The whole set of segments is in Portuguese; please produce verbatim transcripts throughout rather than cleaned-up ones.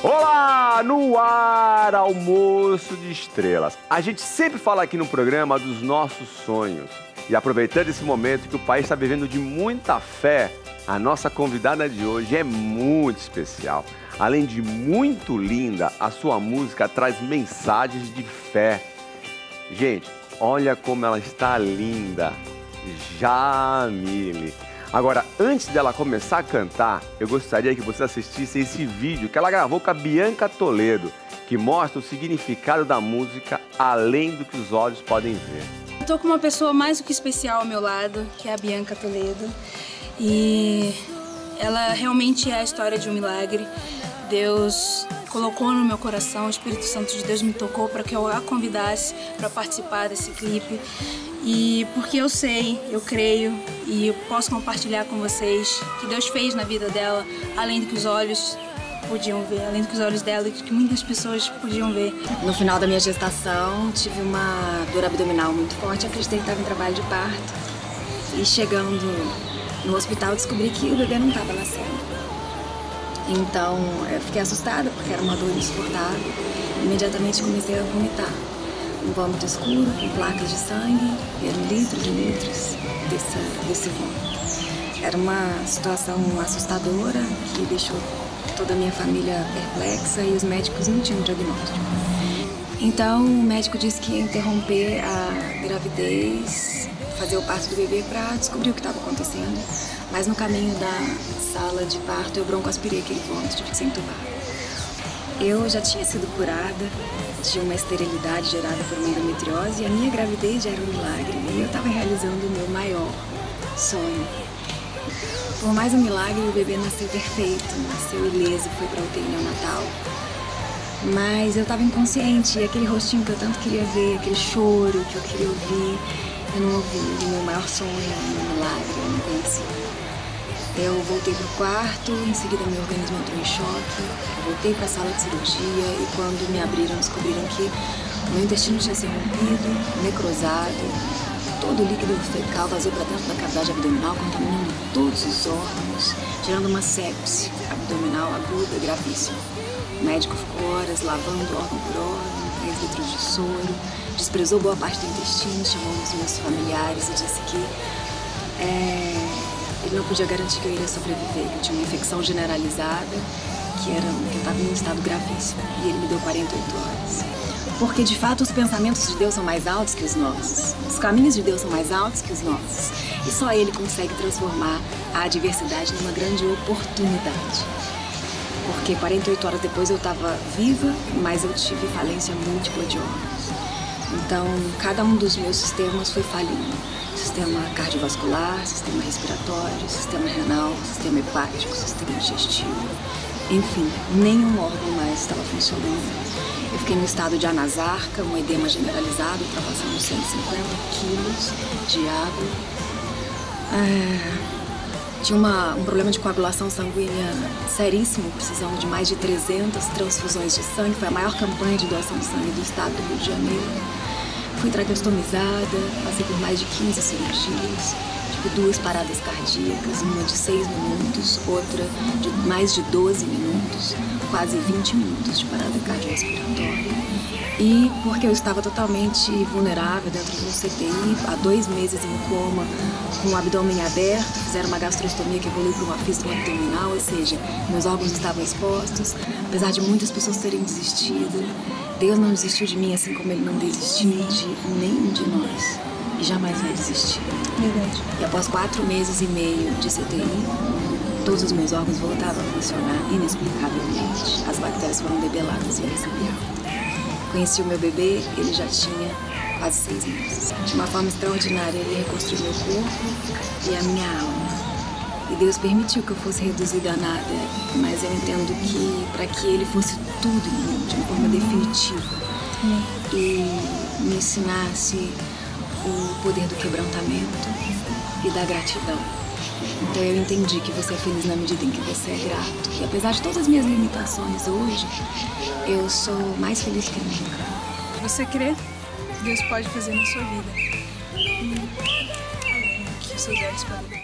Olá, no ar, Almoço de Estrelas. A gente sempre fala aqui no programa dos nossos sonhos. E aproveitando esse momento que o país está vivendo de muita fé, a nossa convidada de hoje é muito especial. Além de muito linda, a sua música traz mensagens de fé. Gente, olha como ela está linda. Jamile. Agora, antes dela começar a cantar, eu gostaria que você assistisse esse vídeo que ela gravou com a Bianca Toledo, que mostra o significado da música além do que os olhos podem ver. Eu tô com uma pessoa mais do que especial ao meu lado, que é a Bianca Toledo, e ela realmente é a história de um milagre. Deus colocou no meu coração, o Espírito Santo de Deus me tocou para que eu a convidasse para participar desse clipe. E porque eu sei, eu creio e eu posso compartilhar com vocês que Deus fez na vida dela, além do que os olhos podiam ver, além do que os olhos dela e que muitas pessoas podiam ver. No final da minha gestação, tive uma dor abdominal muito forte, acreditei que estava em trabalho de parto. E chegando no hospital, descobri que o bebê não estava nascendo. Então, eu fiquei assustada porque era uma dor insuportável. Imediatamente comecei a vomitar. Um vômito escuro, com placas de sangue, e eram litros e litros desse, desse vômito. Era uma situação assustadora que deixou toda a minha família perplexa e os médicos não tinham diagnóstico. Então, o médico disse que ia interromper a gravidez, fazer o parto do bebê para descobrir o que estava acontecendo. Mas no caminho da sala de parto, eu broncoaspirei aquele vômito, tive que ser entubada. Eu já tinha sido curada de uma esterilidade gerada por uma endometriose e a minha gravidez já era um milagre. E eu estava realizando o meu maior sonho. Por mais um milagre, o bebê nasceu perfeito, nasceu ileso, foi para a U T I neonatal. Mas eu estava inconsciente e aquele rostinho que eu tanto queria ver, aquele choro que eu queria ouvir, eu não ouvi. O meu maior sonho, o meu milagre, eu não conhecia. Eu voltei pro quarto, em seguida meu organismo entrou em choque, eu voltei para a sala de cirurgia e quando me abriram descobriram que o meu intestino tinha se rompido, necrosado, todo o líquido fecal vazou para dentro da cavidade abdominal, contaminando todos os órgãos, gerando uma sepse abdominal aguda, gravíssima. O médico ficou horas lavando órgão por órgão, três litros de soro, desprezou boa parte do intestino, chamou os meus familiares e disse que é, ele não podia garantir que eu iria sobreviver, que eu tinha uma infecção generalizada, que, era, que eu estava em um estado gravíssimo. E ele me deu quarenta e oito horas. Porque, de fato, os pensamentos de Deus são mais altos que os nossos. Os caminhos de Deus são mais altos que os nossos. E só Ele consegue transformar a adversidade numa grande oportunidade. Porque quarenta e oito horas depois eu estava viva, mas eu tive falência múltipla de órgãos. Então, cada um dos meus sistemas foi falindo. Sistema cardiovascular, sistema respiratório, sistema renal, sistema hepático, sistema digestivo. Enfim, nenhum órgão mais estava funcionando. Eu fiquei no estado de anasarca, um edema generalizado, ultrapassando cento e cinquenta quilos de água. É, tinha uma, um problema de coagulação sanguínea seríssimo, precisando de mais de trezentas transfusões de sangue. Foi a maior campanha de doação de sangue do estado do Rio de Janeiro. Fui traqueostomizada, passei por mais de quinze cirurgias, tive duas paradas cardíacas, uma de seis minutos, outra de mais de doze minutos, quase vinte minutos de parada cardiorrespiratória. E porque eu estava totalmente vulnerável dentro de um C T I, há dois meses em coma, com o abdômen aberto, fizeram uma gastrostomia que evoluiu para uma fístula abdominal, ou seja, meus órgãos estavam expostos, apesar de muitas pessoas terem desistido. Deus não desistiu de mim, assim como Ele não desistiu de nenhum de nós. E jamais vai desistir. Verdade. E após quatro meses e meio de C T I, todos os meus órgãos voltavam a funcionar inexplicavelmente. As bactérias foram debeladas e eu recebi alta. Conheci o meu bebê, ele já tinha quase seis meses. De uma forma extraordinária, ele reconstruiu meu corpo e a minha alma. E Deus permitiu que eu fosse reduzida a nada, mas eu entendo que para que Ele fosse tudo em mim, de uma forma definitiva, hum. e me ensinasse o poder do quebrantamento e da gratidão. Então eu entendi que você é feliz na medida em que você é grato. E apesar de todas as minhas limitações hoje, eu sou mais feliz que nunca. Você crê que Deus pode fazer na sua vida? Hum. Que os seus olhos podem ver.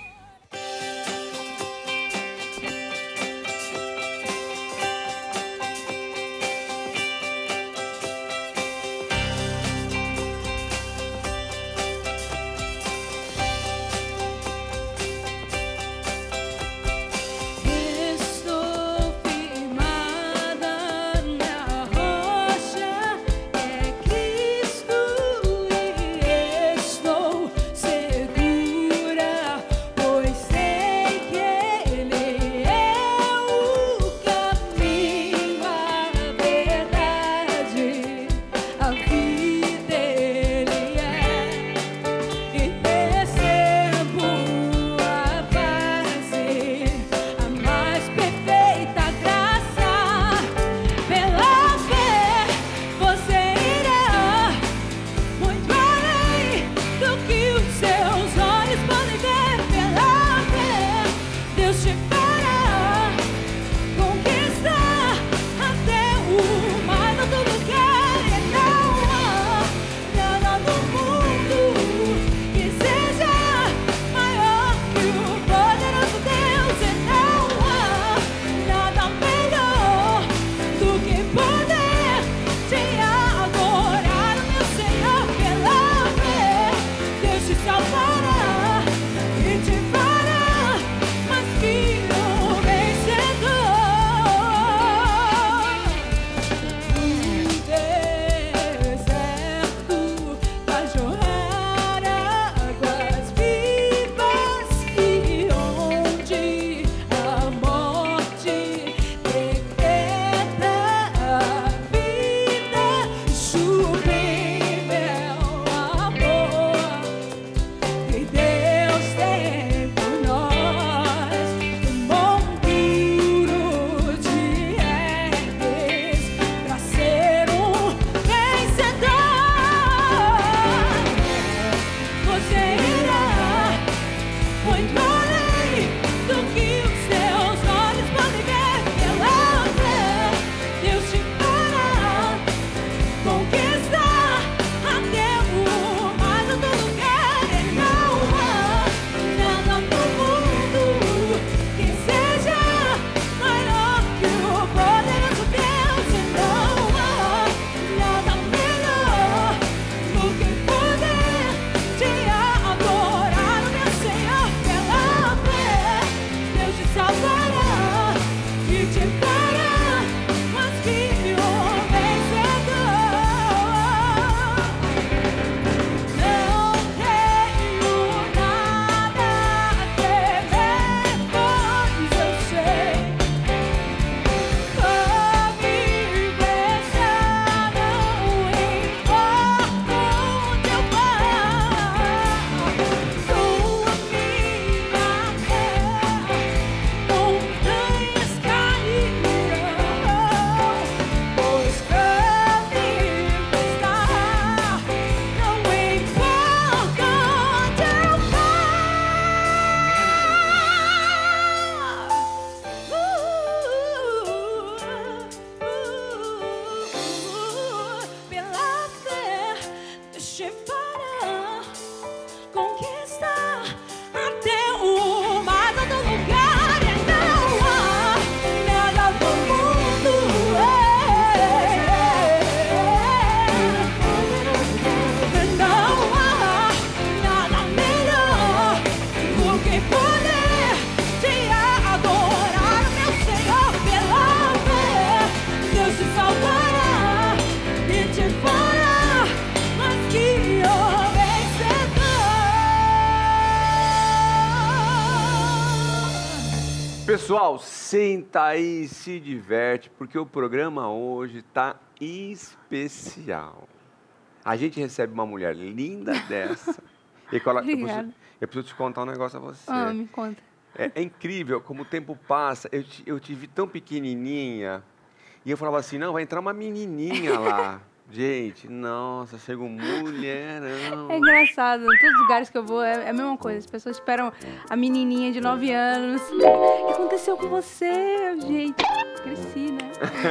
Pessoal, senta aí e se diverte, porque o programa hoje tá especial. A gente recebe uma mulher linda dessa. E quando ela, eu, preciso, eu preciso te contar um negócio a você. Ah, me conta. É, é incrível como o tempo passa. Eu te, eu te vi tão pequenininha. E eu falava assim, não, vai entrar uma menininha lá. Gente, nossa, chega um mulherão. É engraçado, em todos os lugares que eu vou é, é a mesma coisa. As pessoas esperam a menininha de nove anos. O que aconteceu com você? Gente, cresci, né?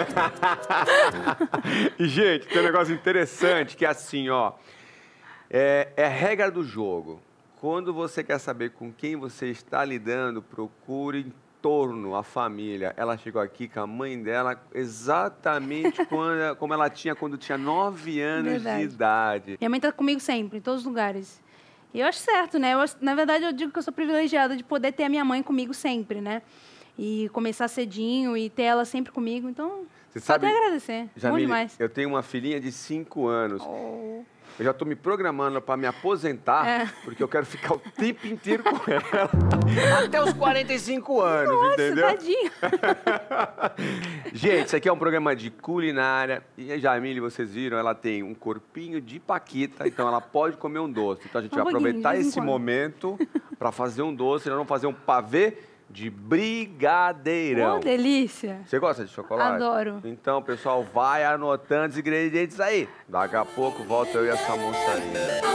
E, gente, tem um negócio interessante que é assim, ó. É, é a regra do jogo. Quando você quer saber com quem você está lidando, procure em torno a família. Ela chegou aqui com a mãe dela exatamente quando, como ela tinha quando tinha nove anos Verdade. de idade. Minha mãe está comigo sempre, em todos os lugares. E eu acho certo, né? Eu, na verdade, eu digo que eu sou privilegiada de poder ter a minha mãe comigo sempre, né? E começar cedinho e ter ela sempre comigo. Então, Você só sabe, até agradecer. Jamile, Bom demais. Eu tenho uma filhinha de cinco anos. Oh. Eu já estou me programando para me aposentar, é. porque eu quero ficar o tempo inteiro com ela. Até os quarenta e cinco anos, Nossa, entendeu? Tadinho. Gente, isso aqui é um programa de culinária. E a Jamile, vocês viram, ela tem um corpinho de paquita, então ela pode comer um doce. Então a gente um vai aproveitar esse momento para fazer um doce. Nós vamos fazer um pavê de brigadeirão. Oh, delícia. Você gosta de chocolate? Adoro. Então, pessoal, vai anotando os ingredientes aí. Daqui a pouco volta eu e essa moça linda.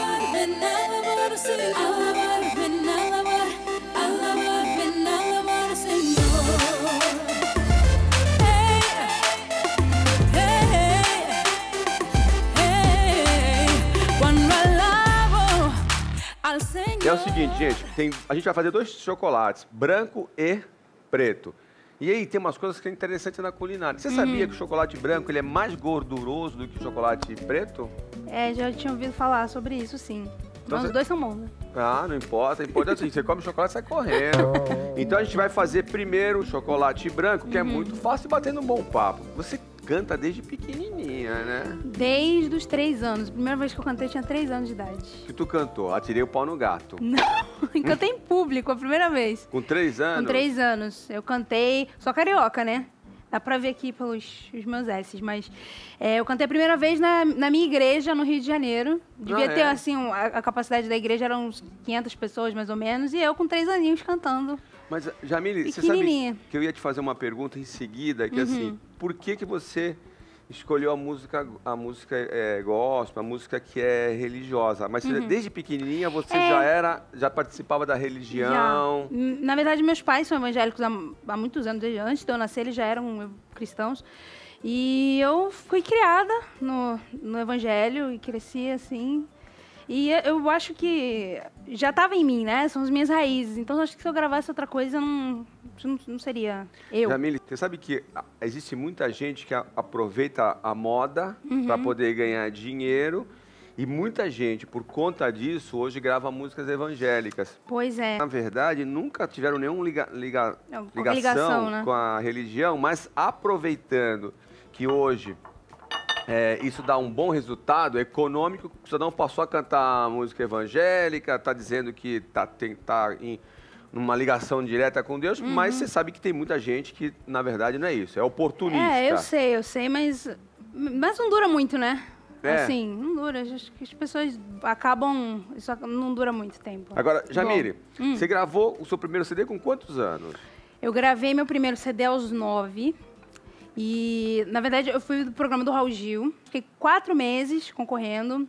É o seguinte, gente, tem, a gente vai fazer dois chocolates, branco e preto. E aí tem umas coisas que é interessante na culinária. Você uhum. sabia que o chocolate branco ele é mais gorduroso do que o chocolate preto? É, já tinha ouvido falar sobre isso, sim. Então, Mas você... os dois são bons, né? Ah, não importa. O importante é assim, você come chocolate e sai correndo. Então a gente vai fazer primeiro o chocolate branco, que uhum. é muito fácil, batendo um bom papo. Você canta desde pequenininha, né? Desde os três anos. A primeira vez que eu cantei, eu tinha três anos de idade. Que tu cantou? Atirei o pau no gato. Não, eu cantei em público a primeira vez. Com três anos? Com três anos. Eu cantei, sou carioca, né? Dá pra ver aqui pelos os meus S's, mas é, eu cantei a primeira vez na, na minha igreja, no Rio de Janeiro. Devia ah, ter, é? assim, a, a capacidade da igreja eram uns quinhentas pessoas, mais ou menos, e eu com três aninhos cantando. Mas, Jamile, você sabe que eu ia te fazer uma pergunta em seguida, que uhum. assim, por que que você escolheu a música, a música é, gospel, a música que é religiosa? Mas uhum. desde pequenininha você é... já era, já participava da religião? Já. Na verdade, meus pais são evangélicos há, há muitos anos, desde antes de eu nascer, eles já eram cristãos. E eu fui criada no, no evangelho e cresci assim. E eu acho que já estava em mim, né? São as minhas raízes. Então, eu acho que se eu gravasse outra coisa, não, não, não seria eu. Jamile, você sabe que existe muita gente que aproveita a moda uhum. para poder ganhar dinheiro. E muita gente, por conta disso, hoje grava músicas evangélicas. Pois é. Na verdade, nunca tiveram nenhuma liga, liga, não, ligação, ligação né? com a religião, mas aproveitando que hoje... É, isso dá um bom resultado econômico, o cidadão passou a cantar música evangélica, está dizendo que está tá em uma ligação direta com Deus, uhum. mas você sabe que tem muita gente que, na verdade, não é isso, é oportunista. É, eu sei, eu sei, mas, mas não dura muito, né? É. Assim, não dura, acho que as pessoas acabam, isso não dura muito tempo. Agora, Jamile, hum. você gravou o seu primeiro C D com quantos anos? Eu gravei meu primeiro C D aos nove. E, na verdade, eu fui do programa do Raul Gil. Fiquei quatro meses concorrendo.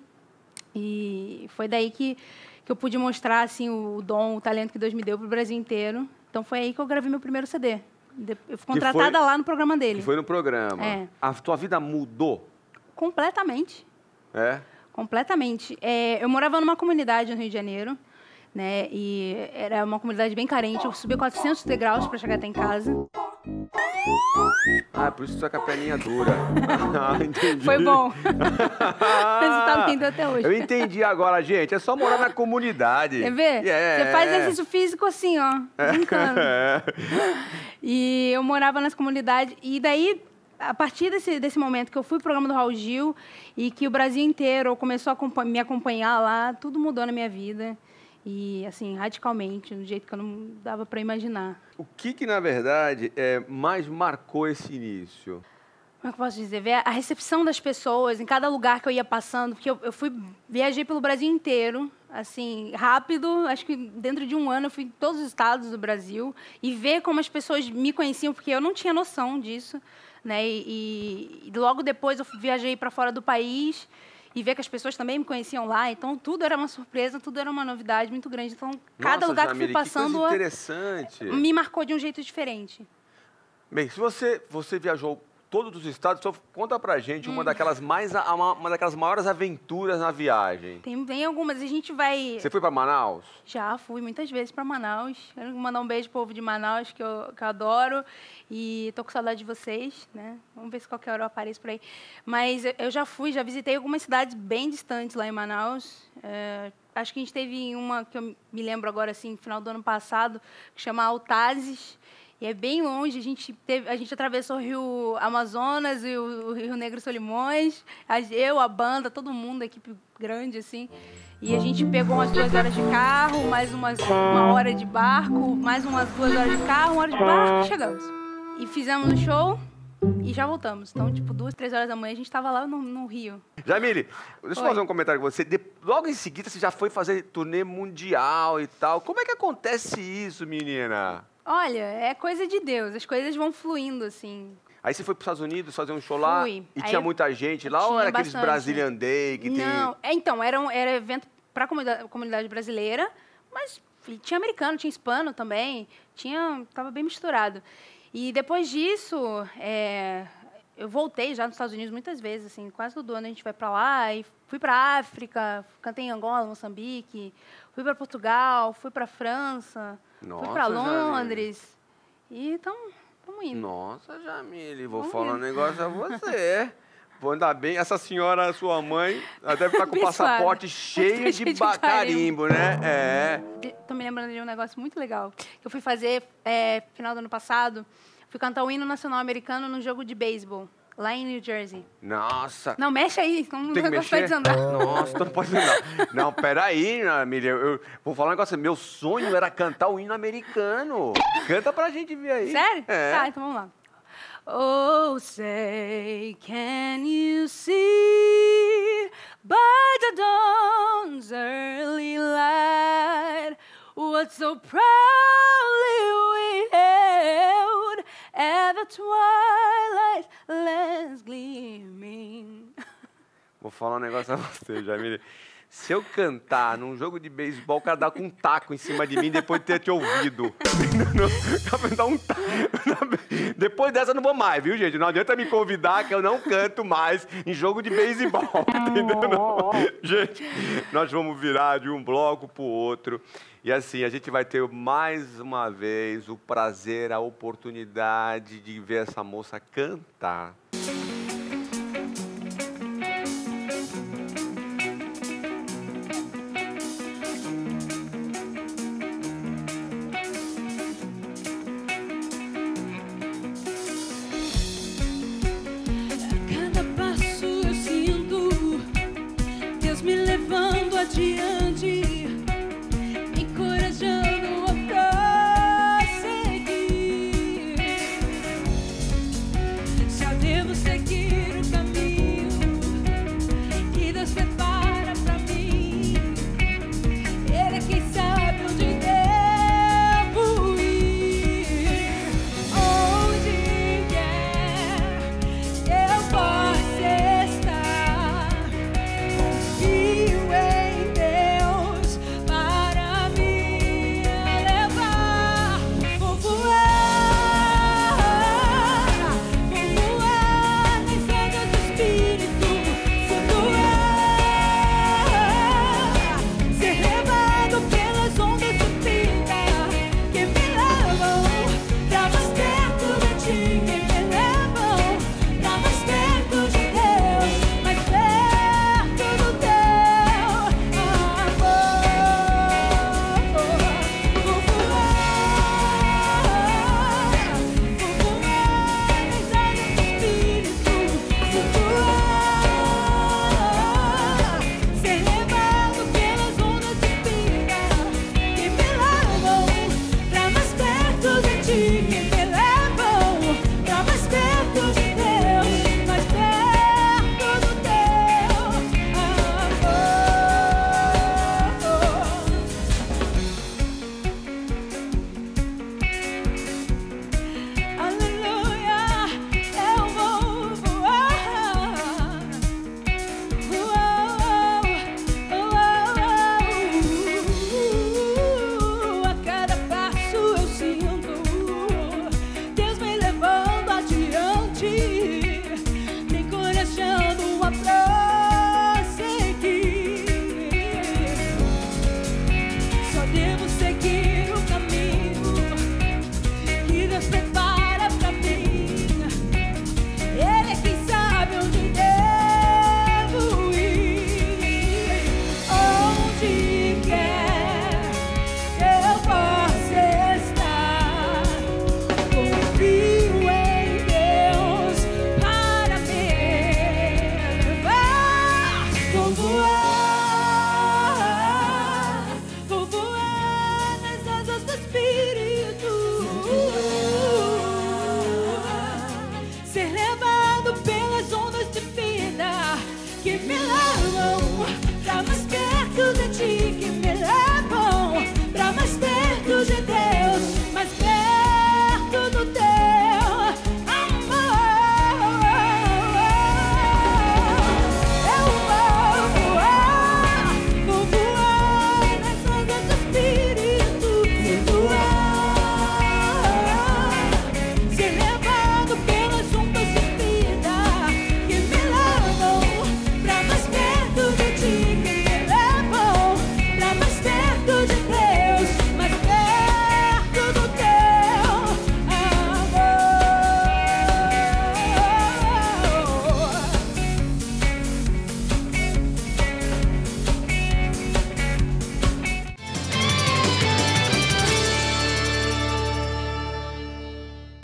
E foi daí que, que eu pude mostrar assim, o dom, o talento que Deus me deu para o Brasil inteiro. Então, foi aí que eu gravei meu primeiro C D. Eu fui contratada foi, lá no programa dele. Que foi no programa. É. A tua vida mudou? Completamente. É? Completamente. É, eu morava numa comunidade no Rio de Janeiro. Né, e era uma comunidade bem carente. Eu subi quatrocentos degraus para chegar até em casa. Ah, por isso que sua capelinha dura. Ah, entendi. Foi bom. O resultado que deu até hoje. Eu entendi agora, gente. É só morar na comunidade. Quer ver? Yeah. Você faz exercício físico assim, ó. Brincando. É. E eu morava nas comunidades. E daí, a partir desse, desse momento que eu fui pro programa do Raul Gil e que o Brasil inteiro começou a me acompanhar lá, tudo mudou na minha vida. E, assim, radicalmente, do jeito que eu não dava para imaginar. O que, que na verdade, é, mais marcou esse início? Como é que eu posso dizer? Ver a recepção das pessoas em cada lugar que eu ia passando, porque eu, eu fui, viajei pelo Brasil inteiro, assim, rápido, acho que dentro de um ano eu fui em todos os estados do Brasil, e ver como as pessoas me conheciam, porque eu não tinha noção disso, né? E, e logo depois eu viajei para fora do país, e ver que as pessoas também me conheciam lá, então tudo era uma surpresa, tudo era uma novidade muito grande. Então, cada Nossa, lugar Jamile, que fui passando que coisa interessante. me marcou de um jeito diferente. Bem, se você, você viajou todos os estados, então conta pra gente uma, hum. daquelas mais, uma, uma daquelas maiores aventuras na viagem. Tem, tem algumas, a gente vai... Você foi para Manaus? Já fui muitas vezes para Manaus. Quero mandar um beijo pro povo de Manaus, que eu, que eu adoro. E tô com saudade de vocês, né? Vamos ver se qualquer hora eu apareço por aí. Mas eu já fui, já visitei algumas cidades bem distantes lá em Manaus. É, acho que a gente teve uma que eu me lembro agora, assim, no final do ano passado, que chama Altazes. E é bem longe, a gente, teve, a gente atravessou o Rio Amazonas e o, o Rio Negro Solimões, a, eu, a banda, todo mundo, a equipe grande, assim. E a gente pegou umas duas horas de carro, mais umas, uma hora de barco, mais umas duas horas de carro, uma hora de barco, e chegamos. E fizemos o show e já voltamos. Então, tipo, duas, três horas da manhã, a gente estava lá no, no Rio. Jamile, deixa eu fazer um comentário com você. De, logo em seguida, você já foi fazer turnê mundial e tal. Como é que acontece isso, menina? Olha, é coisa de Deus, as coisas vão fluindo, assim. Aí você foi para os Estados Unidos fazer um show lá? Fui. E Aí tinha muita gente lá ou era aqueles bastante. Brazilian Day que Não, tem... Não, é, então, era, um, era evento para a comunidade, comunidade brasileira, mas tinha americano, tinha hispano também, tinha, tava bem misturado. E depois disso, é, eu voltei já nos Estados Unidos muitas vezes, assim, quase todo ano a gente vai para lá, e fui para a África, cantei em Angola, Moçambique, fui para Portugal, fui para a França... Nossa, fui para Londres. Jamile. E então, estamos indo. Nossa, Jamile, vou Vamos falar indo. um negócio a você. Vou andar bem. Essa senhora, sua mãe, ela deve estar com o passaporte cheio de, de carimbo, né? É. Tô me lembrando de um negócio muito legal. Que eu fui fazer, é, final do ano passado, fui cantar o hino nacional americano num jogo de beisebol. Lá em New Jersey. Nossa. Não, mexe aí, não Tem que mexer? desandar. Nossa, tu não pode desandar. Não, peraí, Miriam, eu vou falar um negócio. Meu sonho era cantar o hino americano. Canta pra gente ver aí. Sério? É. Tá, então vamos lá. Oh, say, can you see by the dawn's early light what so proudly we hailed at the twilight last gleaming. Vou falar um negócio a você, Jamile. Se eu cantar num jogo de beisebol, o cara dá com um taco em cima de mim depois de ter te ouvido. Dá um taco. Depois dessa eu não vou mais, viu, gente? Não adianta me convidar que eu não canto mais em jogo de beisebol, entendeu? Não. Gente, nós vamos virar de um bloco pro outro. E assim, a gente vai ter mais uma vez o prazer, a oportunidade de ver essa moça cantar. Adiante, me encorajando a prosseguir. Se a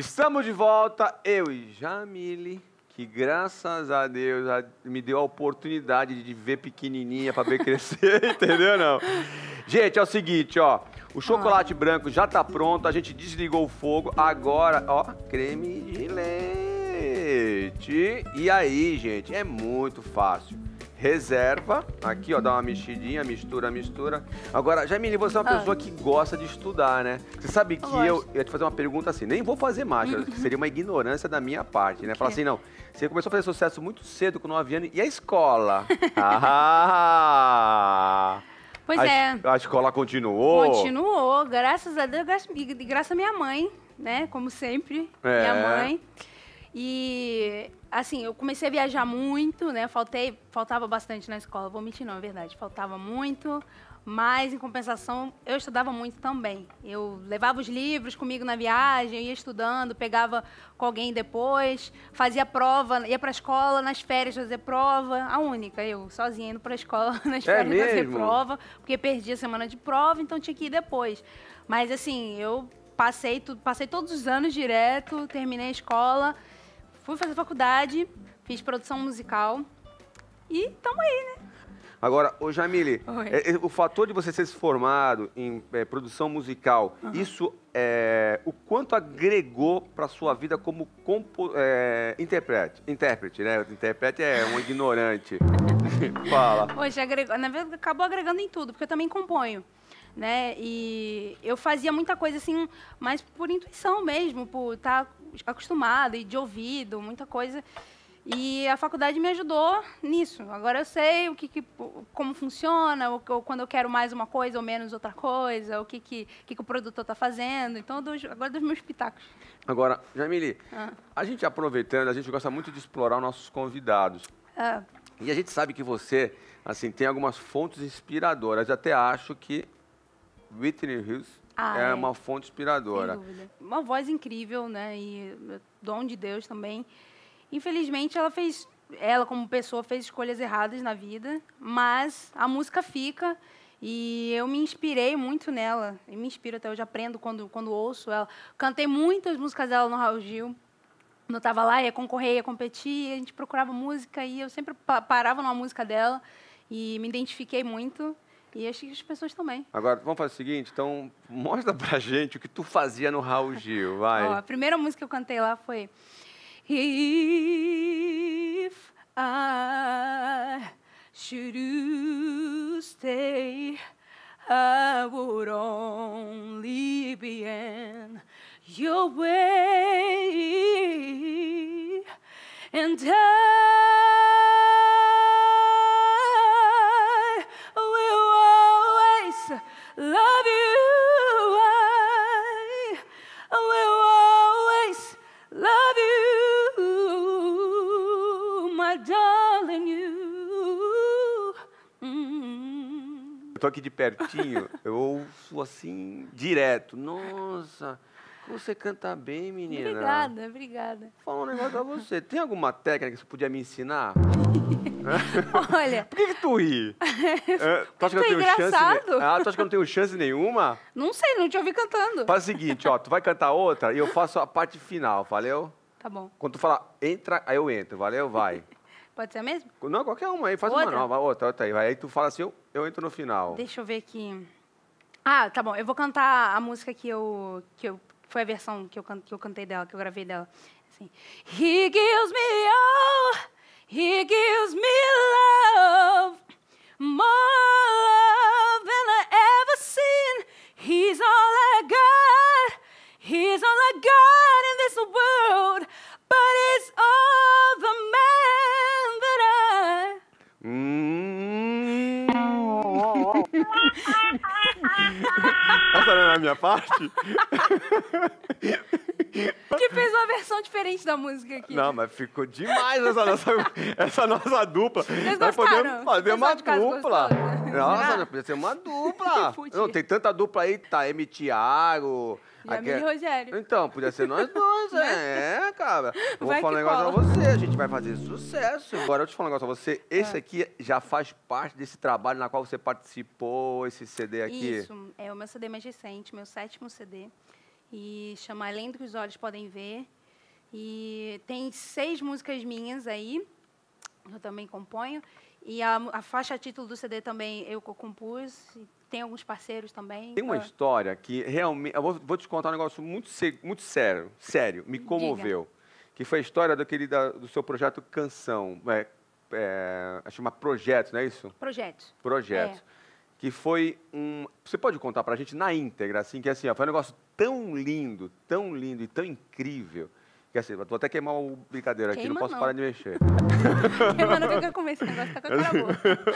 Estamos de volta, eu e Jamile, que graças a Deus a- me deu a oportunidade de ver pequenininha para ver crescer, entendeu não? Gente, é o seguinte, ó, o chocolate branco já tá pronto, a gente desligou o fogo, agora, ó, creme de leite. E aí, gente, é muito fácil. Reserva, aqui, ó, dá uma mexidinha, mistura, mistura. Agora, Jamile, você é uma Ah. pessoa que gosta de estudar, né? Você sabe que eu, gosto. eu ia te fazer uma pergunta assim, nem vou fazer mágica, que seria uma ignorância da minha parte, né? Falar assim, não, você começou a fazer sucesso muito cedo, com nove anos, e a escola? Ah! Pois a, é. A escola continuou? Continuou, graças a Deus, graças, e graças à minha mãe, né? Como sempre, É. minha mãe. E, assim, eu comecei a viajar muito, né? Faltei, faltava bastante na escola, vou mentir não, é verdade. Faltava muito, mas, em compensação, eu estudava muito também. Eu levava os livros comigo na viagem, ia estudando, pegava com alguém depois, fazia prova, ia para a escola nas férias fazer prova, a única, eu, sozinha indo para a escola nas É férias fazer mesmo? prova, porque perdi a semana de prova, então tinha que ir depois. Mas, assim, eu passei, tu, passei todos os anos direto, terminei a escola, fui fazer faculdade, fiz produção musical e tamo aí, né? Agora, ô Jamile, Oi. é, é, o fator de você ser se formado em é, produção musical, isso é o quanto agregou para sua vida como compo, é, intérprete, intérprete, né? Intérprete é um ignorante. Fala. Hoje, agregou, na verdade, acabou agregando em tudo, porque eu também componho, né? E eu fazia muita coisa assim, mas por intuição mesmo, por estar acostumada e de ouvido, muita coisa. E a faculdade me ajudou nisso. Agora eu sei o que, que como funciona, o, que eu- quando eu quero mais uma coisa ou menos outra coisa, o que, que, que, que o produtor está fazendo. Então, eu dou, agora eu dou os meus pitacos. Agora, Jamile, Ah. a gente aproveitando, a gente gosta muito de explorar os nossos convidados. Ah, E a gente sabe que você, assim, tem algumas fontes inspiradoras. Eu até acho que Whitney Houston Ah, é é. uma fonte sem inspiradora. dúvida. Uma voz incrível, né? E dom de Deus também. Infelizmente, ela fez, ela como pessoa fez escolhas erradas na vida, mas a música fica e eu me inspirei muito nela. Eu me inspiro até hoje, aprendo quando, quando ouço ela. Cantei muitas músicas dela no Raul Gil. Quando eu estava lá, ia concorrer, ia competir, a gente procurava música e eu sempre pa- parava numa música dela e me identifiquei muito. E acho que as pessoas também. Agora, vamos fazer o seguinte, então mostra pra gente o que tu fazia no Raul Gil, vai. Ó, a primeira música que eu cantei lá foi If I should stay, I would only be in your way, and I will always love you. I will always love you, my darling, you. Mm. Eu tô aqui de pertinho, eu ouço assim, direto. Nossa, você canta bem, menina. Obrigada, obrigada. Vou falar um negócio pra você. Tem alguma técnica que você podia me ensinar? Olha, Por que, que tu ri? É, tu acha que eu Tu é tenho chance? engraçado. ne- Ah, tu acha que eu não tenho chance nenhuma? não sei, não te ouvi cantando. Faz o seguinte, ó, tu vai cantar outra e eu faço a parte final, valeu? Tá bom. Quando tu falar entra, aí eu entro, valeu? Vai. Pode ser mesmo? Não, qualquer uma aí, faz Outra? uma nova, outra, outra aí. Vai. Aí tu fala assim, eu, eu entro no final. Deixa eu ver aqui. Ah, tá bom. Eu vou cantar a música que eu. Que eu foi a versão que eu, can- que eu cantei dela, que eu gravei dela. Assim. He gives me all, he gives me love, more love than I ever seen. He's all I got, he's all I got in this world, but he's all the man that I. Hum. Essa não é a minha parte? Que fez uma versão diferente da música aqui. Não, mas ficou demais essa nossa, essa nossa dupla. Nós gostaram? podemos fazer uma Pessoal de casa dupla. gostou? Nossa, Será? nós podia ser uma dupla. Podia. Não, tem tanta dupla aí, tá M. Thiago. Jamile aqui- e Rogério. Então, podia ser nós dois, é, cara. Vou Vai falar um que negócio cola. pra você, a gente vai fazer sucesso. Agora, eu te falar um negócio pra você. Esse aqui já faz parte desse trabalho na qual você participou, esse C D aqui. Isso, é o meu C D mais recente, meu sétimo C D. e chama Além do que os Olhos Podem Ver. E tem seis músicas minhas aí, eu também componho. E a, a faixa título do C D também eu compus. Tem alguns parceiros também. Tem uma uh, história que realmente... Eu vou, vou te contar um negócio muito, se, muito sério, sério, me comoveu. Diga. Que foi a história daquele, da, do seu projeto Canção. É, é, chama Projetos, não é isso? Projetos. Projetos. É. Que foi um... Você pode contar pra gente na íntegra, assim, que assim, ó, foi um negócio tão lindo, tão lindo e tão incrível... Que assim, vou até queimar o brincadeira aqui, Queima, não posso não. parar de mexer. Queima, não, que eu quero comer esse negócio, tá com a cara boa.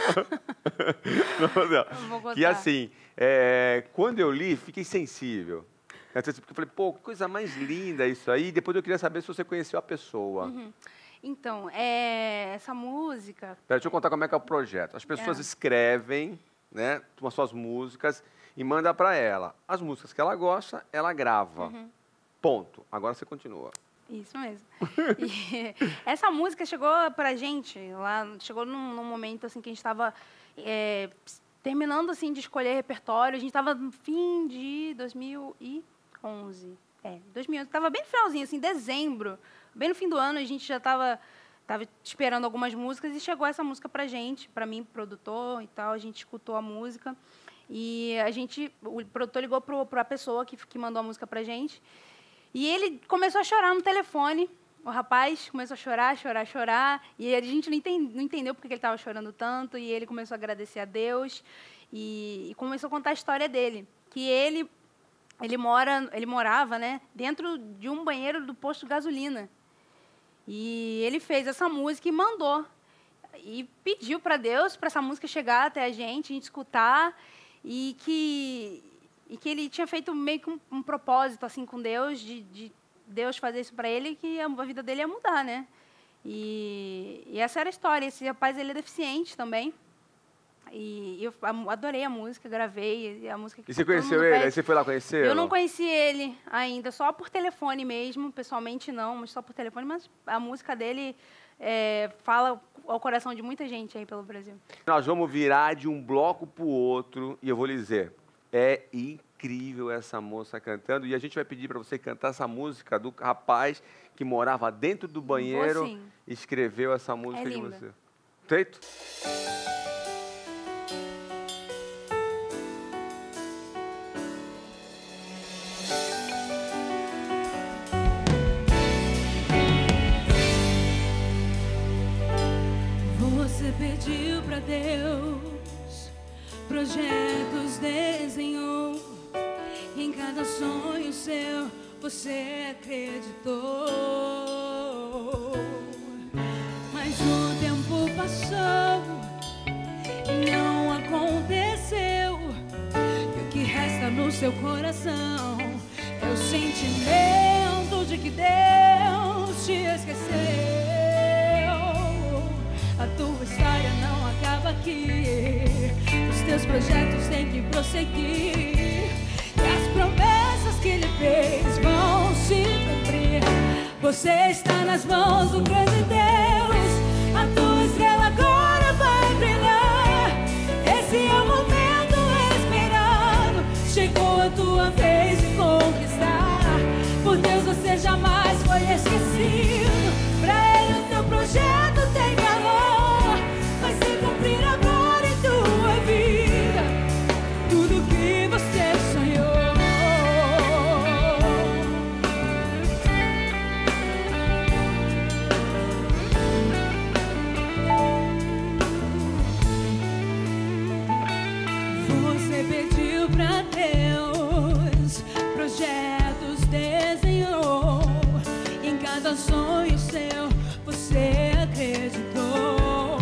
Não, não. Vou Que assim, é, quando eu li, fiquei sensível. Porque eu falei, pô, que coisa mais linda isso aí. Depois eu queria saber se você conheceu a pessoa. Uhum. Então, é, essa música... Pera, deixa eu contar como é que é o projeto. As pessoas é. escrevem, né, as suas músicas e mandam para ela. As músicas que ela gosta, ela grava. Uhum. Ponto. Agora você continua. Isso mesmo. E essa música chegou pra gente, lá, chegou num, num momento assim que a gente estava é, terminando assim de escolher repertório. A gente estava no fim de dois mil e onze. É, dois mil e onze. Estava bem no finalzinho, assim, dezembro. Bem no fim do ano, a gente já estava tava esperando algumas músicas e chegou essa música pra gente, pra mim, produtor e tal. A gente escutou a música e a gente, o produtor ligou pro, pra pessoa que, que mandou a música pra gente. E ele começou a chorar no telefone. O rapaz começou a chorar, chorar, chorar. E a gente não, entende, não entendeu porque ele estava chorando tanto. E ele começou a agradecer a Deus. E, e começou a contar a história dele. Que ele, ele, mora, ele morava, né, dentro de um banheiro do posto de gasolina. E ele fez essa música e mandou. E pediu para Deus, para essa música chegar até a gente, a gente escutar. E que... E que ele tinha feito meio que um, um propósito assim com Deus, de, de Deus fazer isso para ele, que a vida dele ia mudar, né? E, e essa era a história. Esse rapaz, ele é deficiente também. E eu adorei a música, gravei a música. Que e você conheceu ele? Aí você foi lá conhecer? Eu não conheci ele ainda, só por telefone mesmo, pessoalmente não, mas só por telefone. Mas a música dele é, fala ao coração de muita gente aí pelo Brasil. Nós vamos virar de um bloco para o outro e eu vou lhe dizer... É incrível essa moça cantando. E a gente vai pedir para você cantar essa música do rapaz que morava dentro do banheiro e escreveu essa música é de linda. você. Feito? Você pediu para Deus, projetos desenhou, em cada sonho seu você acreditou. Mas o tempo passou e não aconteceu, e o que resta no seu coração é o sentimento de que Deus te esqueceu. A tua história não acaba aqui, os teus projetos têm que prosseguir, e as promessas que ele fez vão se cumprir. Você está nas mãos do grande Deus, a tua estrela agora vai brilhar. Esse é o momento esperado, chegou a tua vez de conquistar. Por Deus você jamais foi esquecido, pra ele o teu projeto tem valor, vai se cumprir agora em tua vida, tudo que você sonhou. Você pediu pra Deus, projetos desenhou, em cada sonho seu você acreditou.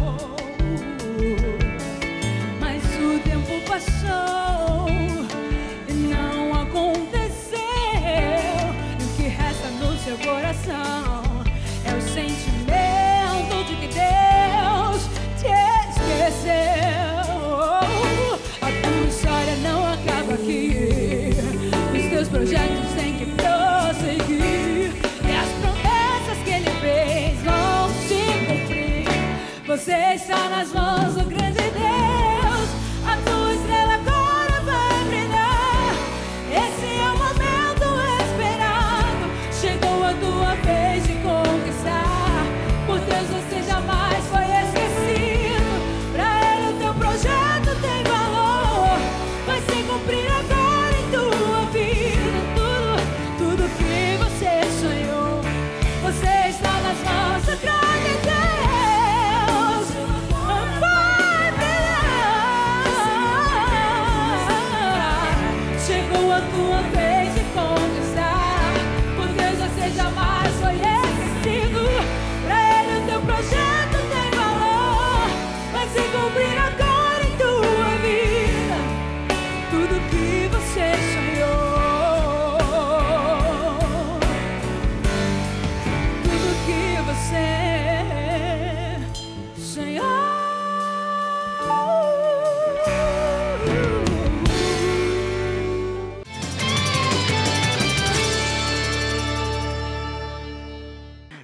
Mas o tempo passou e não aconteceu, e o que resta no seu coração é o sentimento de que Deus te esqueceu. A tua história não acaba aqui, os teus projetos têm que prosseguir, e as promessas que ele fez vão se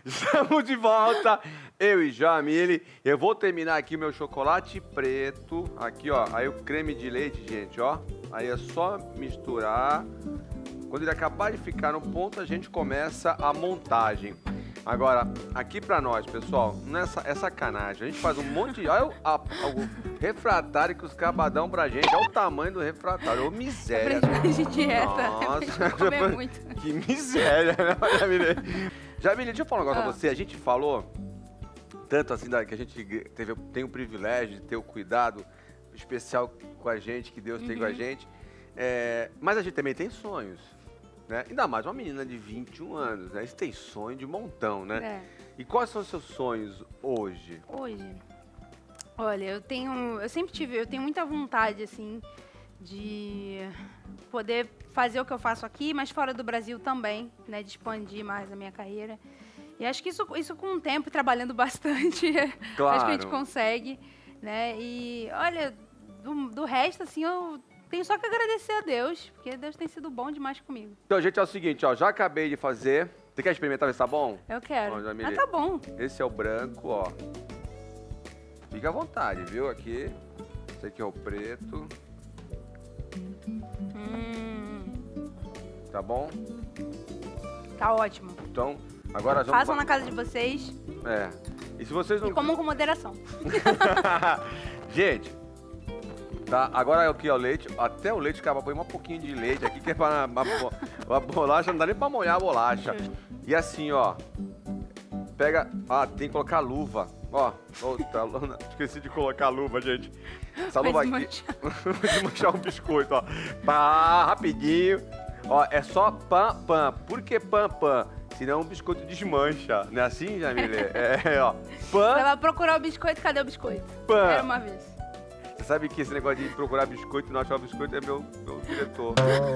Estamos de volta, eu e Jamile. Eu vou terminar aqui o meu chocolate preto. Aqui, ó. Aí o creme de leite, gente, ó. Aí é só misturar. Quando ele acabar de ficar no ponto, a gente começa a montagem. Agora, aqui pra nós, pessoal, não é, sa é sacanagem. A gente faz um monte de... Olha o, a, o refratário que os cabadão pra gente. Olha o tamanho do refratário. Ô, miséria. Aprendi de dieta. Nossa. Comer muito. Que miséria, né, Jamile? Jamile, deixa eu falar um negócio Ah. pra você. A gente falou tanto assim da, que a gente teve, tem o privilégio de ter o cuidado especial com a gente, que Deus tem com a gente. É, mas a gente também tem sonhos. Né? Ainda mais uma menina de vinte e um anos, né? Você tem sonho de montão, né? É. E quais são os seus sonhos hoje? Hoje, olha, eu tenho, eu sempre tive, eu tenho muita vontade, assim, de poder fazer o que eu faço aqui, mas fora do Brasil também, né? De expandir mais a minha carreira. E acho que isso, isso com o tempo, trabalhando bastante, Claro. acho que a gente consegue, né? E, olha, do, do resto, assim, eu tenho só que agradecer a Deus, porque Deus tem sido bom demais comigo. Então, gente, é o seguinte, ó. Já acabei de fazer. Você quer experimentar ver se tá bom? Eu quero. Ó, Jamile. Ah, tá bom. Esse é o branco, ó. Fica à vontade, viu? Aqui. Esse aqui é o preto. Hum, Tá bom? tá ótimo. Então, agora vamos... Façam na casa de vocês É. E se vocês não... e comam com moderação. Gente, tá, agora aqui, ó, o leite. Até o leite, cara, põe um pouquinho de leite aqui, que é pra... A, a bolacha, não dá nem pra molhar a bolacha. E assim, ó. Pega... Ah, tem que colocar luva. Ó, outra, esqueci de colocar a luva, gente. Essa luva Vai aqui... Desmanchar um biscoito, ó. Pá, rapidinho. Ó, é só pam, pam. Por que pam, pam? Senão o biscoito desmancha. Não é assim, Jamile? É, ó. Pam, Você vai procurar o biscoito, cadê o biscoito? Pã. Era uma vez. Você sabe que esse negócio de procurar biscoito e não achar o biscoito é meu, meu diretor.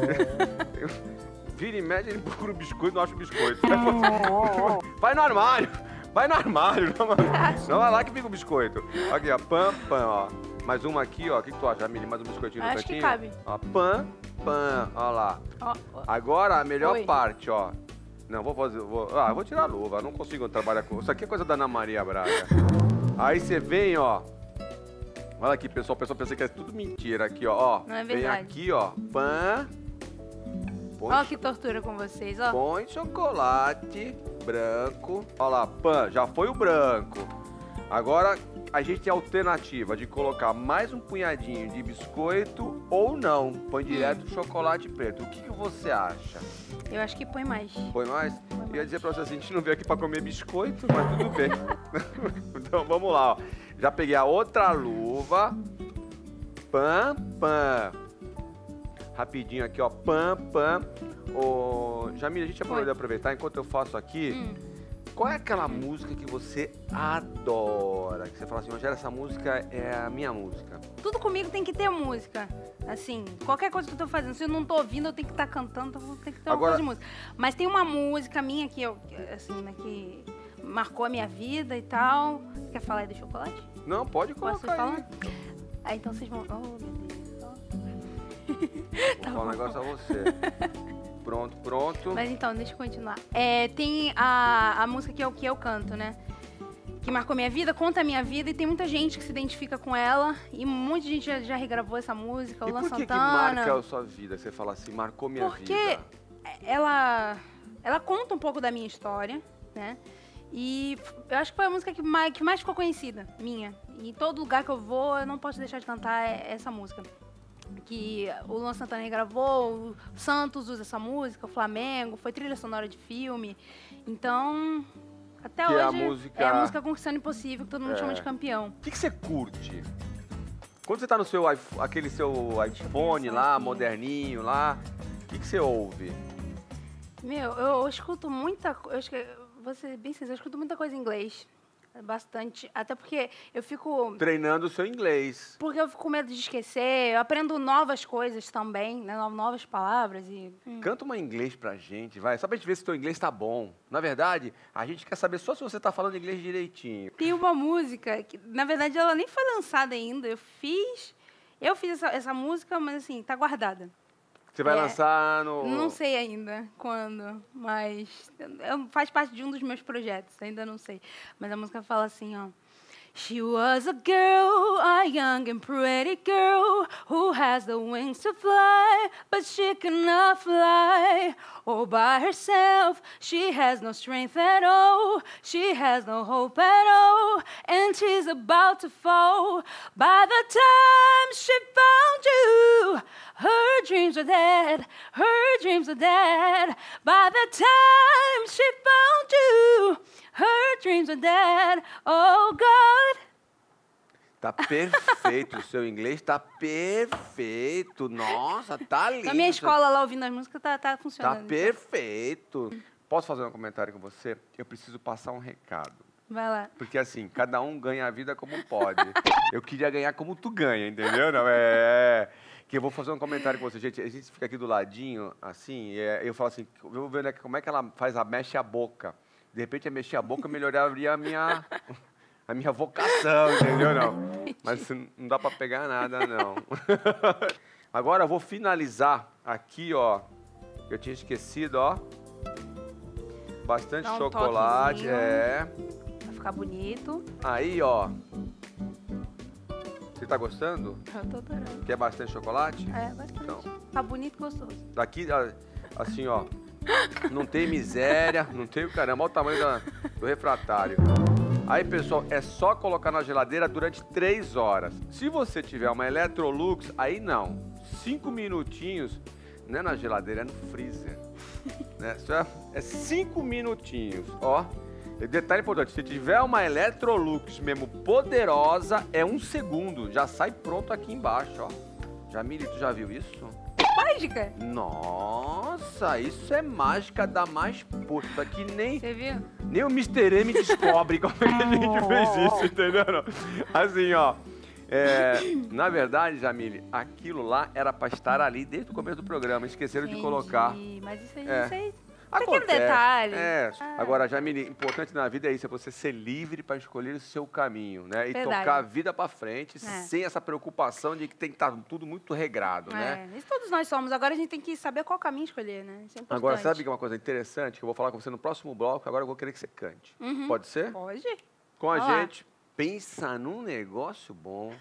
Eu, vira e mexe, ele procura o biscoito e não acha o biscoito. Vai no armário! Vai no armário! Não, não vai lá que fica o biscoito. Aqui, ó. Pam, pam, ó. Mais uma aqui, ó. O que, que tu acha, Jamile? Mais um biscoitinho no Acho que cantinho? cabe. Ó, pam, pam. Ó lá. Ó, ó. Agora, a melhor Oi. parte, ó. Não, vou fazer... Vou, ah, eu vou tirar a luva. Eu não consigo trabalhar com... Isso aqui é coisa da Ana Maria Braga. Aí você vem, ó. Olha aqui, pessoal. O pessoal pensa que é tudo mentira aqui, ó. Ó, Não é vem verdade. aqui, ó. Pã. Põe, Ó que tortura com vocês, ó. põe chocolate branco. Olha lá, pã. Já foi o branco. Agora a gente tem a alternativa de colocar mais um punhadinho de biscoito ou não. Põe direto chocolate preto. O que, que você acha? Eu acho que põe mais. Põe mais? Eu ia dizer pra você assim, a gente não veio aqui pra comer biscoito, mas tudo bem. Então vamos lá, ó. Já peguei a outra luva. Pam, pam. Rapidinho aqui, ó. Pam, pam. Ô, Jamile, a gente já pode aproveitar enquanto eu faço aqui. Hum. Qual é aquela música que você adora? Que você fala assim, Rogério, essa música é a minha música. Tudo comigo tem que ter música. Assim, qualquer coisa que eu tô fazendo, se eu não tô ouvindo, eu tenho que estar cantando, então tem que ter uma Agora- coisa de música. Mas tem uma música minha que eu, que, assim, né, que marcou a minha vida e tal. Quer falar aí do chocolate? Não, pode Posso colocar aí. falar? Ah, então vocês vão... Oh, meu Deus. ó. Vou falar um negócio a você. Pronto, pronto. Mas então, deixa eu continuar. É, tem a, a música que eu, que eu canto, né? Que marcou minha vida, conta a minha vida, e tem muita gente que se identifica com ela. E um monte de gente já, já regravou essa música, o E Luan por que que Santana. marca a sua vida? Você fala assim, marcou minha Porque vida. ela, ela conta um pouco da minha história, né? E eu acho que foi a música que mais, que mais ficou conhecida, minha. E em todo lugar que eu vou, eu não posso deixar de cantar essa música. Que o Luan Santana regravou, o Santos usa essa música, o Flamengo, foi trilha sonora de filme. Então, até Que hoje é a música- é a música Conquistando Impossível, que todo mundo É. chama de campeão. O que, que você curte? Quando você tá no seu iPhone, aquele seu iPhone pensar lá, aqui. moderninho lá, o que, que você ouve? Meu, eu, eu escuto muita coisa. Eu acho que, vou ser bem sincero, eu escuto muita coisa em inglês. Bastante. Até porque eu fico. Treinando o seu inglês. Porque eu fico com medo de esquecer. Eu aprendo novas coisas também, né? no- Novas palavras. E. Canta uma inglês pra gente, vai. Só pra gente ver se o teu inglês tá bom. Na verdade, a gente quer saber só se você tá falando inglês direitinho. Tem uma música que, na verdade, ela nem foi lançada ainda. Eu fiz. Eu fiz essa, essa música, mas assim, tá guardada. Você vai É, lançar no... Não sei ainda quando, mas é- faz parte de um dos meus projetos, ainda não sei. Mas a música fala assim, ó. She was a girl, a young and pretty girl, who has the wings to fly, but she cannot fly all by herself. She has no strength at all, she has no hope at all, and she's about to fall. By the time she found you, her dreams were dead, her dreams were dead. By the time she found you, her dreams were dead. Oh, God. Tá perfeito, o seu inglês tá perfeito. Nossa, tá lindo. Na minha escola lá, ouvindo as músicas, tá, tá Tá funcionando. perfeito. Posso fazer um comentário com você? Eu preciso passar um recado. Vai lá. Porque assim, cada um ganha a vida como pode. Eu queria ganhar como tu ganha, entendeu? Não, é... Que eu vou fazer um comentário com você. Gente, a gente fica aqui do ladinho, assim, e é, eu falo assim, eu vou ver, né, como é que ela faz a mexe a boca. De repente, a mexer a boca melhoraria a minha... A minha vocação, entendeu? Não. Mas não dá pra pegar nada, não. Agora eu vou finalizar aqui, ó. Eu tinha esquecido, ó. Bastante Dá um chocolate, toquezinho. é. Vai ficar bonito. Aí, ó. Você tá gostando? Eu tô adorando. Quer bastante chocolate? É, bastante. Então. Tá bonito e gostoso. Daqui, a- assim, ó. Não tem miséria, não tem o caramba. Olha o tamanho da- do refratário. Aí, pessoal, é só colocar na geladeira durante três horas. Se você tiver uma Electrolux, aí não. Cinco minutinhos, não é na geladeira, é no freezer. Né? Isso é, é cinco minutinhos, ó. E detalhe importante, se tiver uma Electrolux mesmo poderosa, é um segundo. Já sai pronto aqui embaixo, ó. Jamile, tu já viu isso? Mágica! Nossa, isso é mágica da mais puta, que nem... Você viu? Nem o mister M descobre como é que a gente fez isso, entendeu? Não? Assim, ó. É, na verdade, Jamile, aquilo lá era pra estar ali desde o começo do programa. Esqueceram de Entendi. colocar. Mas isso aí, É. isso aí. Acontece. Pequeno detalhe. É. Ah. Agora, Jamile, importante na vida é isso, é você ser livre para escolher o seu caminho, né? E Verdade. tocar a vida para frente, É. sem essa preocupação de que tem que estar tudo muito regrado, né? É, isso todos nós somos. Agora a gente tem que saber qual caminho escolher, né? Isso é importante. Agora, sabe que é uma coisa interessante que eu vou falar com você no próximo bloco? Agora eu vou querer que você cante. Uhum. Pode ser? Pode? Com a Vai lá. gente, pensa num negócio bom.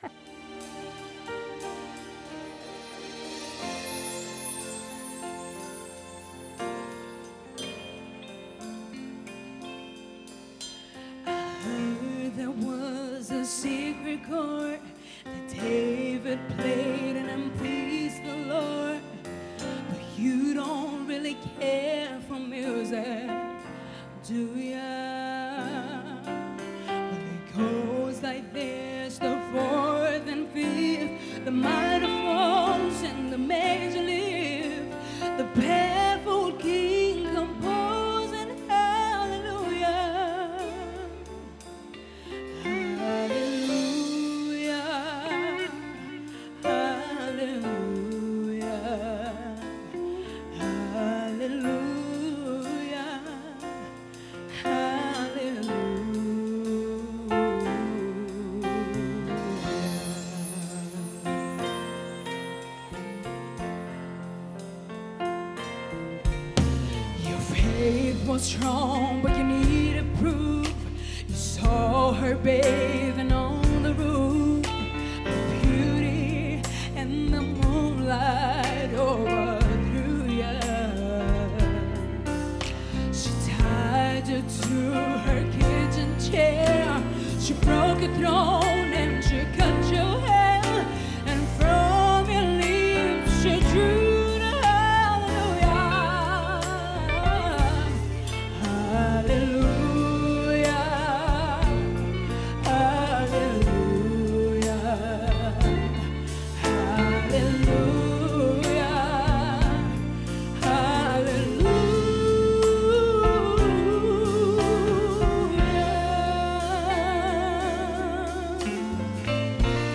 Heard there was a secret chord that David played and it pleased the Lord. But you don't really care for music, do ya? Well, it goes like this: the fourth and fifth, the minor falls and the major lift, the barefoot king composing hallelujah. Hallelujah, hallelujah, hallelujah, hallelujah. Your faith was strong, but you needed proof. You saw her bathing on the roof, her beauty and the moonlight overthrew you. She tied you to her kitchen chair. She broke your throne and she cut your hair, and from your lips she drew the hallelujah. Hallelujah, hallelujah, hallelujah, hallelujah.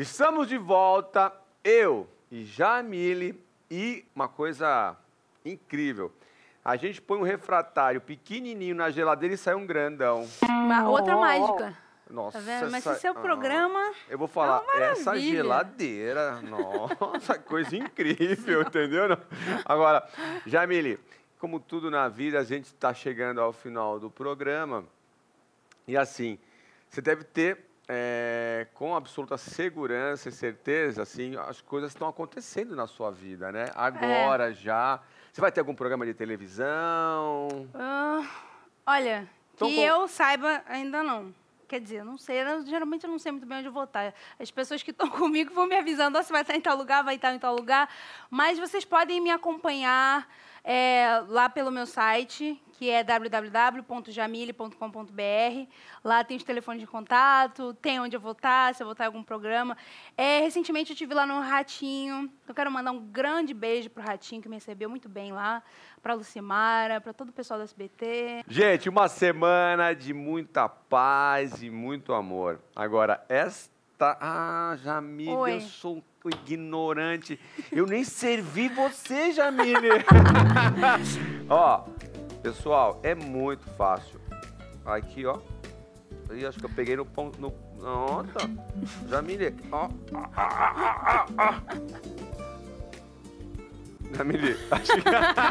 Estamos de volta, eu e Jamile, e uma coisa incrível. A gente põe um refratário pequenininho na geladeira e sai um grandão. Uma outra mágica. Nossa, Tá vendo? Mas essa... esse é o programa. Ah, eu vou falar, é uma essa maravilha. geladeira, nossa, coisa incrível, entendeu? Não? Agora, Jamile, como tudo na vida, a gente está chegando ao final do programa. E assim, você deve ter, é, com absoluta segurança e certeza, assim, as coisas estão acontecendo na sua vida, né? Agora, É. já. Você vai ter algum programa de televisão? Ah, olha, Então, que com- eu saiba, ainda não. Quer dizer, eu não sei, eu, geralmente eu não sei muito bem onde eu vou estar. As pessoas que estão comigo vão me avisando, oh, você vai estar em tal lugar, vai estar em tal lugar. Mas vocês podem me acompanhar é, lá pelo meu site, que é w w w ponto jamile ponto com ponto b r. Lá tem os telefones de contato, tem onde eu vou estar, se eu vou estar em algum programa. É, recentemente eu estive lá no Ratinho. Eu quero mandar um grande beijo pro Ratinho, que me recebeu muito bem lá. Pra Lucimara, para todo o pessoal da S B T. Gente, uma semana de muita paz e muito amor. Agora, esta... Ah, Jamile, Oi. eu sou um ignorante. Eu nem servi você, Jamile. Ó, pessoal, é muito fácil. Aqui, ó. Ih, acho que eu peguei no pão... No... Nossa. Jamile, ó. Ah, ah, ah, ah, ah. Jamile, acho que...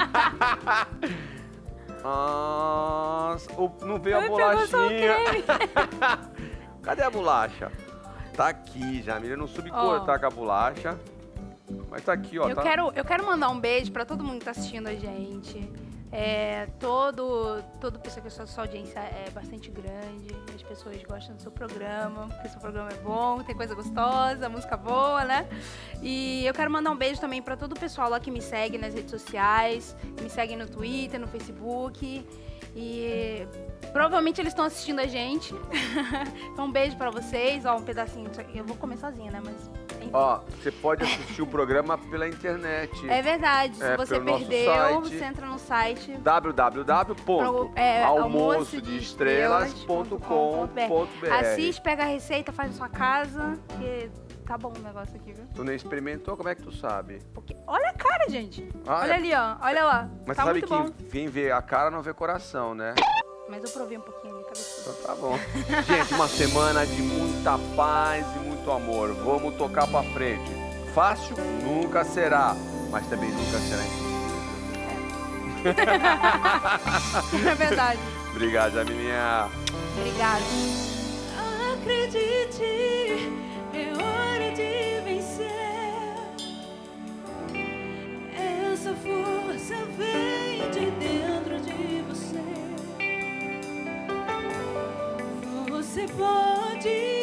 Nossa, o- não veio a Ai, pegou só o bolachinha. creme. Cadê a bolacha? Tá aqui, Jamile. Eu não soube cortar com a bolacha. Mas tá aqui, ó. Eu, tá... quero, eu quero mandar um beijo para todo mundo que está assistindo a gente. É, todo, todo pessoa que a sua, sua audiência é bastante grande. As pessoas gostam do seu programa, porque o seu programa é bom, tem coisa gostosa, música boa, né? E eu quero mandar um beijo também para todo o pessoal lá que me segue nas redes sociais, que me segue no Twitter, no Facebook. E provavelmente eles estão assistindo a gente. Então um beijo para vocês. Ó, um pedacinho disso aqui. Eu vou comer sozinha, né? Mas enfim. Ó, você pode assistir o programa pela internet. É verdade, se É, você pelo nosso perdeu, site. você entra no site w w w ponto é, almoço de estrelas ponto com ponto b r. Assiste, pega a receita, faz na sua casa, que tá bom o negócio aqui, viu? Tu nem experimentou? Como é que tu sabe? Porque, olha a cara, gente. Ah, olha é- ali, ó. Olha lá. Mas tá sabe muito que bom. quem vê a cara não vê coração, né? Mas eu provei um pouquinho ali, tá gostoso. Então tá bom. Gente, uma semana de muita paz e muito amor. Vamos tocar pra frente. Fácil? Nunca será. Mas também nunca será impossível. É verdade. Obrigado, Jamilinha. Obrigada. Acredite, é hora de vencer. Essa força vem de dentro de você. Você pode